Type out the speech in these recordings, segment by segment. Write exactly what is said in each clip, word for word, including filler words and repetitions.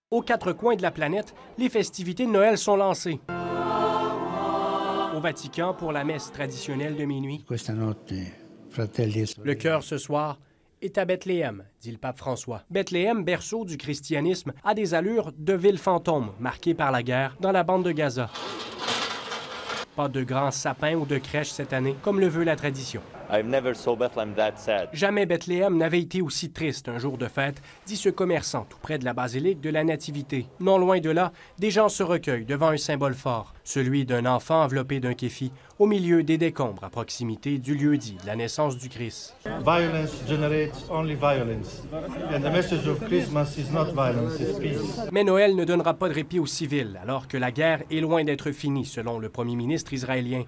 Aux quatre coins de la planète, les festivités de Noël sont lancées. Au Vatican, pour la messe traditionnelle de minuit, le cœur ce soir est à Bethléem, dit le pape François. Bethléem, berceau du christianisme, a des allures de ville fantôme, marquée par la guerre, dans la bande de Gaza. Pas de grands sapins ou de crèches cette année, comme le veut la tradition. I've never saw Bethlehem that sad. Jamais Bethléem n'avait été aussi triste un jour de fête, dit ce commerçant tout près de la basilique de la Nativité. Non loin de là, des gens se recueillent devant un symbole fort, celui d'un enfant enveloppé d'un kéfi, au milieu des décombres à proximité du lieu-dit de la naissance du Christ. Violence generates only violence, and the message of Christmas is not violence, it's peace. Mais Noël ne donnera pas de répit aux civils, alors que la guerre est loin d'être finie, selon le premier ministre israélien.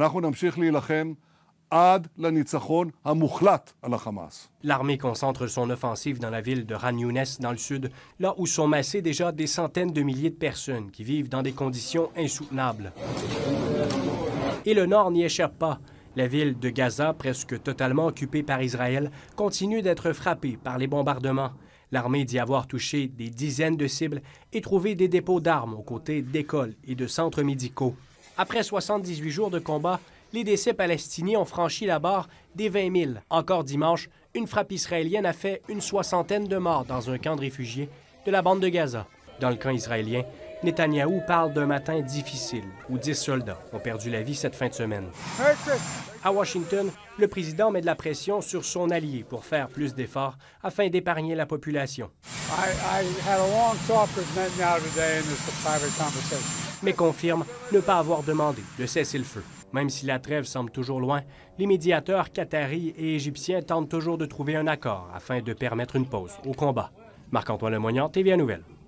L'armée concentre son offensive dans la ville de Khan Younes, dans le sud, là où sont massées déjà des centaines de milliers de personnes qui vivent dans des conditions insoutenables. Et le nord n'y échappe pas. La ville de Gaza, presque totalement occupée par Israël, continue d'être frappée par les bombardements. L'armée dit avoir touché des dizaines de cibles et trouvé des dépôts d'armes aux côtés d'écoles et de centres médicaux. Après soixante-dix-huit jours de combat, les décès palestiniens ont franchi la barre des vingt mille. Encore dimanche, une frappe israélienne a fait une soixantaine de morts dans un camp de réfugiés de la bande de Gaza. Dans le camp israélien, Netanyahou parle d'un matin difficile où dix soldats ont perdu la vie cette fin de semaine. À Washington, le président met de la pression sur son allié pour faire plus d'efforts afin d'épargner la population. Mais confirme ne pas avoir demandé de cessez-le-feu. Même si la trêve semble toujours loin, les médiateurs qataris et égyptiens tentent toujours de trouver un accord afin de permettre une pause au combat. Marc-Antoine Lemoignan, T V A Nouvelles.